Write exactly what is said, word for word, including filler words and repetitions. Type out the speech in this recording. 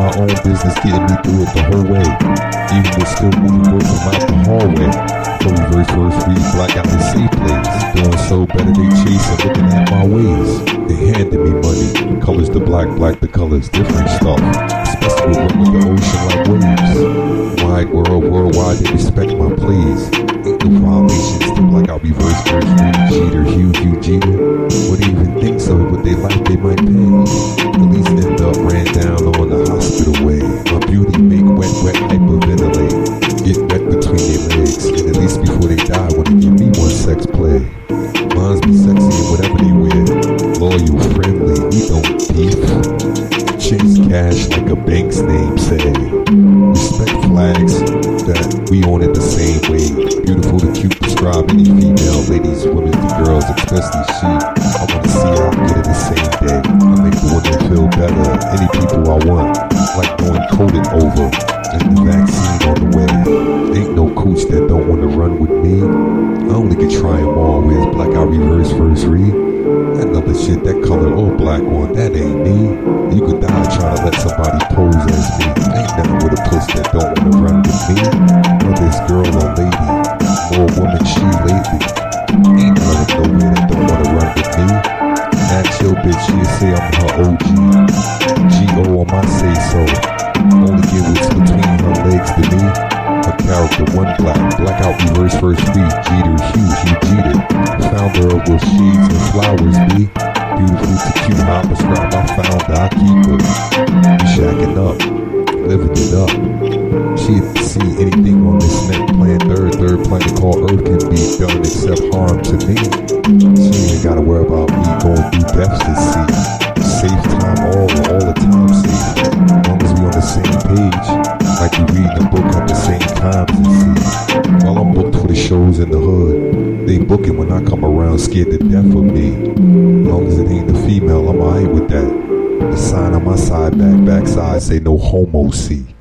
my own business, getting me through it the whole way. Even with still moving work from out the hallway. So reverse verse read black out the safe place. Doing so better, they chasing, looking at my ways. They handed me money. Colors the black, black the colors, different stuff. Especially with with the ocean like waves. Wide world, worldwide, they respect my plays. Ain't no violations to black out reverse verse read. Cheater, Hugh, Hugh, Jeter. What do you even think so? What they like, they might pay. At least end up ran down on the hospital way. My beauty make wet, wet, hyperventilate. Get wet between their legs, and at least before they die, wanna give me one sex play. Minds be sexy in whatever they wear. Loyal, friendly, we don't beef. Chase cash like a bank's name say. Respect flags that we on it the same way. Beautiful to cute, describe any female, ladies, women, and girls, especially she. I wanna see her get it the same day. I make the women feel better. Any people I want, like going coated over. And the vaccine on the way. Ain't no coach that don't wanna run with me. I only can try them all. Where's black out reverse first read? That other shit, that color or black one, that ain't me. You could die trying to let somebody pose as me. Ain't nothing with a puss that don't wanna run with me. Whether it's girl or lady, more woman she lately. Ain't none of them nowhere that don't wanna run with me. Ask your bitch, she'll say I'm her O G. G O on my say so. Only give what's between her legs to me. Her character, one black, black out reverse first read. Jeter, Hugh, Hugh Jeter. Founder of what shades and flowers be. Beautiful to cute, I prescribe, I found, I keep her. We shacking up, living it up. She didn't see anything on this net plan. Third, third planet called Earth can be done except harm to me. She ain't gotta worry about me going through deaths to see. Safe time all, all the time safe. As long as we on the same page, like we read the book at the same time and see. While I'm booked for the shows in the hood, they booking when I come around scared to death of me. As long as it ain't the female, I'm alright with that. The sign on my side back, backside say no homo see.